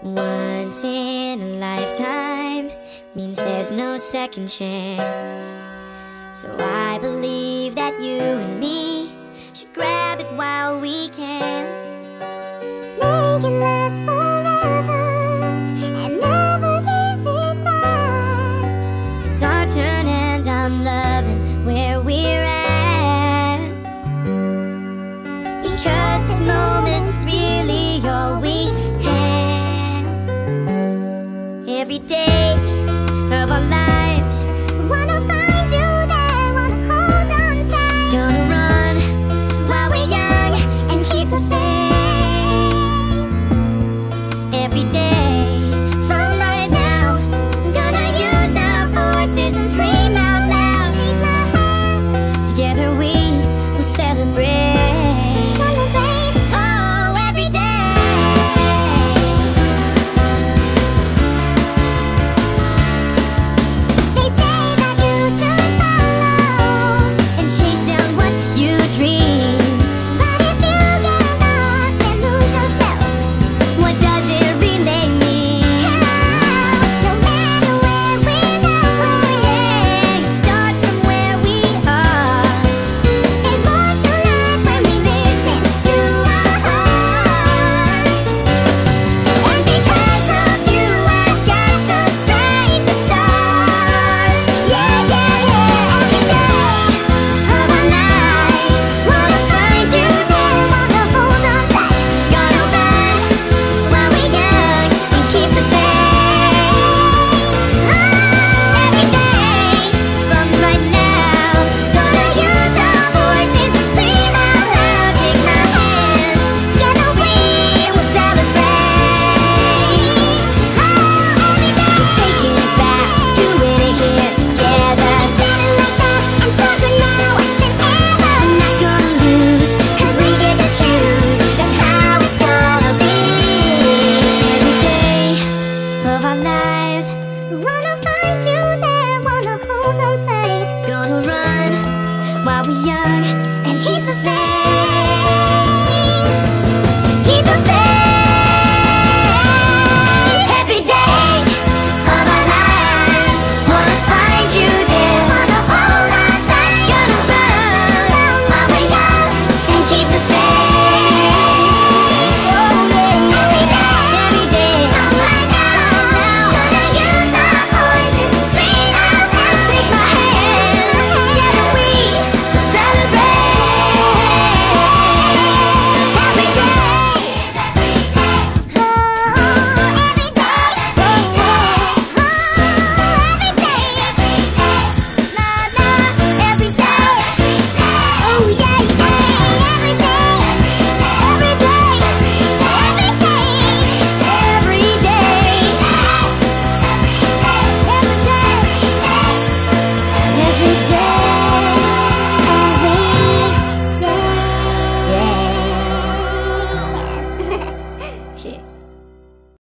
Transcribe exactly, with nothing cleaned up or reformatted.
Once in a lifetime means there's no second chance. So I believe that you and me should grab it while we can. Make it last forever and never give it back. It's our turn and I'm loving where we're at, because this moment's really all we have. Every day of our lives